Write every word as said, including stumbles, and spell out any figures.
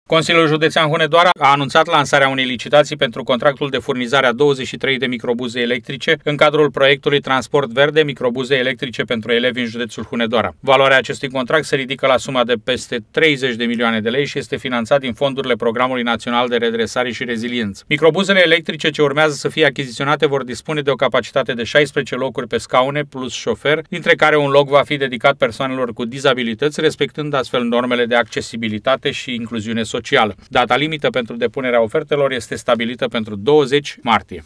Consiliul Județean Hunedoara a anunțat lansarea unei licitații pentru contractul de furnizare a douăzeci și trei de microbuze electrice în cadrul proiectului Transport Verde, microbuze electrice pentru elevi în județul Hunedoara. Valoarea acestui contract se ridică la suma de peste treizeci de milioane de lei și este finanțat din fondurile Programului Național de Redresare și Reziliență. Microbuzele electrice ce urmează să fie achiziționate vor dispune de o capacitate de șaisprezece locuri pe scaune plus șofer, dintre care un loc va fi dedicat persoanelor cu dizabilități, respectând astfel normele de accesibilitate și incluziune socială. Data limită pentru depunerea ofertelor este stabilită pentru douăzeci martie.